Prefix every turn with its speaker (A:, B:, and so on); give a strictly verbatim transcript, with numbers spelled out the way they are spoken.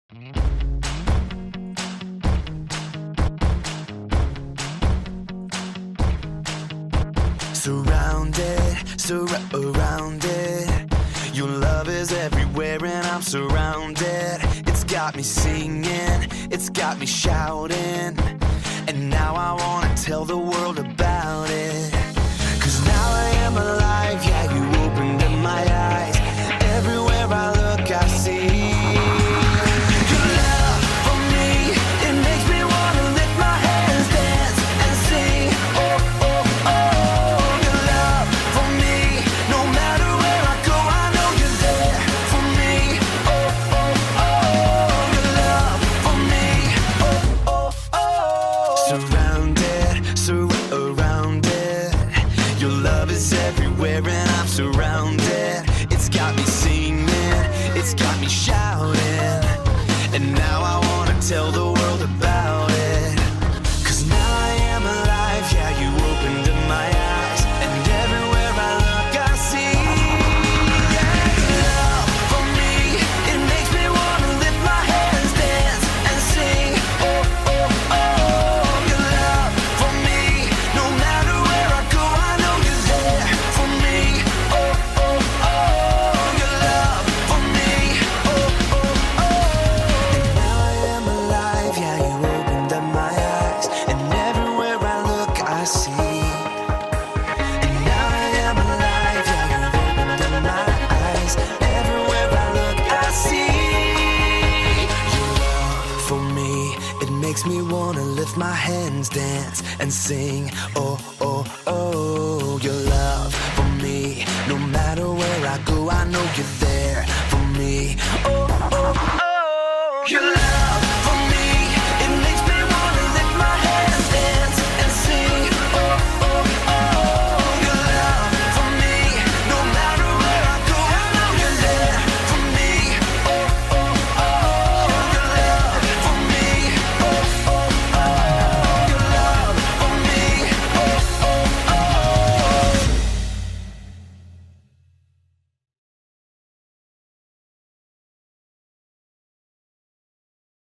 A: Surrounded, surrounded. Your love is everywhere and I'm surrounded. It's got me singing, it's got me shouting, and now I wanna tell the world about it. Cause now I am alive, yeah, you opened up my eyes. Everywhere I look I see your love for me. It makes me wanna lift my hands, dance and sing. Oh, oh, oh. Your love for me. No matter where I go, I know you're there for me. Oh, oh, oh. Your love for me. Oh, oh, oh. Surrounded, surrounded. Your love is everywhere and I'm surrounded. It's got me singing, it's got me shouting, and now I wanna tell the world about it. Cause now I am alive, yeah, you opened up my eyes, and everywhere I look I see, yeah, your love for me. It makes me wanna lift my hands, dance and sing. Oh, oh, oh. Your love for me. No matter where I go, I know you're there for me. Oh, oh, oh. Your love for me. Oh, oh, oh. And now I am alive, yeah, you opened up my eyes, and everywhere I look I see. And now I am alive, yeah, you opened up my eyes. Everywhere I look I see your love for me. It makes me wanna lift my hands, dance and sing. Oh, oh,